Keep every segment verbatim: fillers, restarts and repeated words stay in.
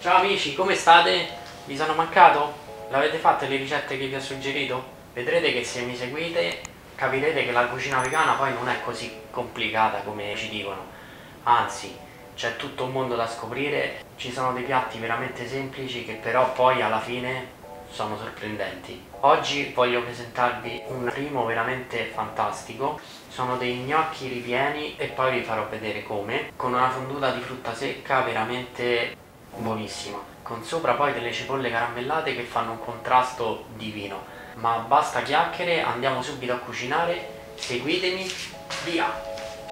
Ciao amici, come state? Vi sono mancato? L'avete fatte le ricette che vi ho suggerito? Vedrete che se mi seguite capirete che la cucina vegana poi non è così complicata come ci dicono. Anzi, c'è tutto un mondo da scoprire, ci sono dei piatti veramente semplici che però poi alla fine sono sorprendenti. Oggi voglio presentarvi un primo veramente fantastico. Sono dei gnocchi ripieni e poi vi farò vedere come, con una fonduta di frutta secca veramente buonissima, con sopra poi delle cipolle caramellate che fanno un contrasto divino. Ma basta chiacchiere, andiamo subito a cucinare, seguitemi, via!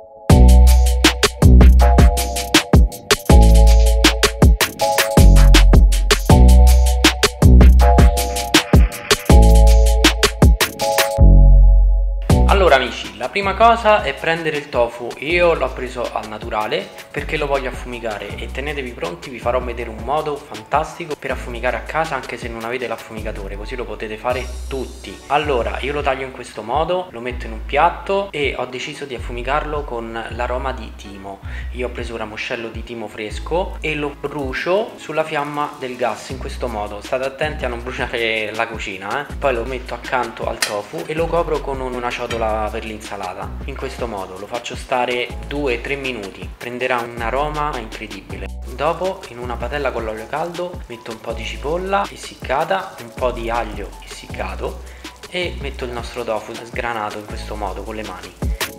Allora amici, la prima cosa è prendere il tofu. Io l'ho preso al naturale perché lo voglio affumicare e tenetevi pronti, vi farò vedere un modo fantastico per affumicare a casa anche se non avete l'affumigatore, così lo potete fare tutti. Allora io lo taglio in questo modo, lo metto in un piatto e ho deciso di affumicarlo con l'aroma di timo. Io ho preso un ramoscello di timo fresco e lo brucio sulla fiamma del gas in questo modo, state attenti a non bruciare la cucina eh? Poi lo metto accanto al tofu e lo copro con una ciotola per l'insalata. In questo modo lo faccio stare due tre minuti, prenderà un aroma incredibile. Dopo in una padella con l'olio caldo metto un po' di cipolla essiccata, un po' di aglio essiccato e metto il nostro tofu sgranato in questo modo con le mani.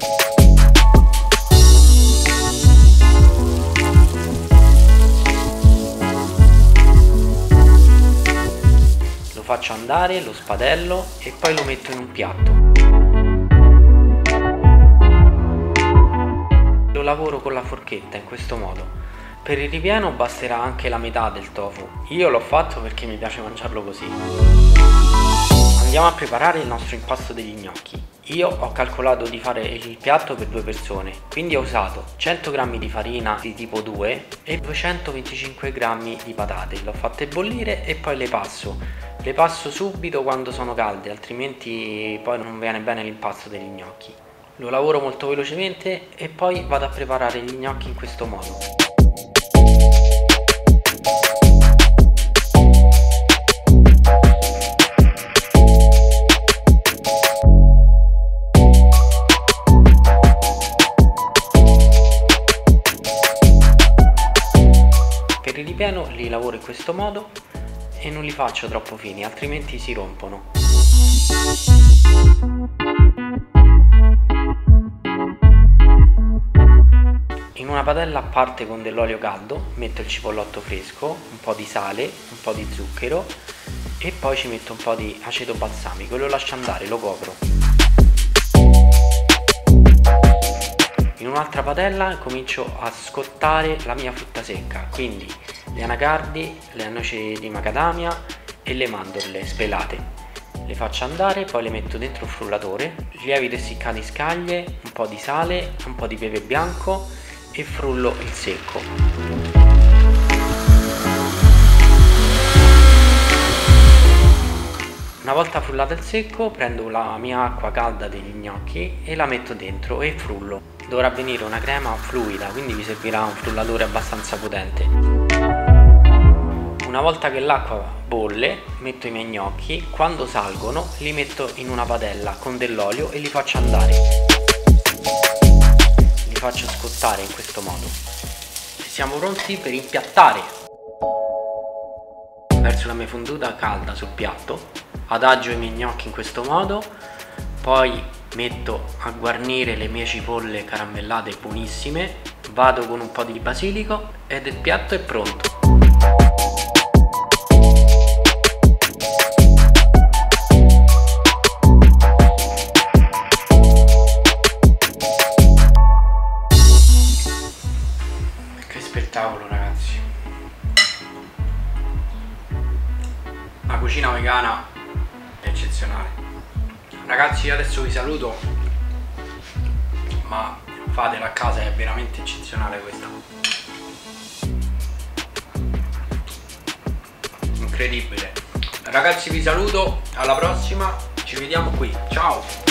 Lo faccio andare, lo spadello e poi lo metto in un piatto. Lo lavoro con la forchetta in questo modo. Per il ripieno basterà anche la metà del tofu. Io l'ho fatto perché mi piace mangiarlo così. Andiamo a preparare il nostro impasto degli gnocchi. Io ho calcolato di fare il piatto per due persone, quindi ho usato cento grammi di farina di tipo due e duecentoventicinque grammi di patate. Le ho fatte bollire e poi le passo. Le passo subito quando sono calde, altrimenti poi non viene bene l'impasto degli gnocchi. Lo lavoro molto velocemente e poi vado a preparare gli gnocchi in questo modo. Per il ripieno li lavoro in questo modo e non li faccio troppo fini, altrimenti si rompono. In una padella a parte con dell'olio caldo metto il cipollotto fresco, un po' di sale, un po' di zucchero e poi ci metto un po' di aceto balsamico e lo lascio andare, lo copro. In un'altra padella comincio a scottare la mia frutta secca, quindi le anacardi, le noci di macadamia e le mandorle spelate. Le faccio andare, poi le metto dentro il frullatore, lievito essiccato in scaglie, un po' di sale, un po' di pepe bianco e frullo il secco. Una volta frullato il secco prendo la mia acqua calda degli gnocchi e la metto dentro e frullo. Dovrà venire una crema fluida, quindi vi servirà un frullatore abbastanza potente. Una volta che l'acqua bolle metto i miei gnocchi, quando salgono li metto in una padella con dell'olio e li faccio andare. Li faccio scottare in questo modo e siamo pronti per impiattare. Verso la mia fonduta calda sul piatto, adagio i miei gnocchi in questo modo, poi metto a guarnire le mie cipolle caramellate buonissime, vado con un po' di basilico ed il piatto è pronto. Spettacolo ragazzi, la cucina vegana è eccezionale. Ragazzi io adesso vi saluto, ma fatela a casa, è veramente eccezionale questa, incredibile. Ragazzi vi saluto, alla prossima, ci vediamo qui, ciao.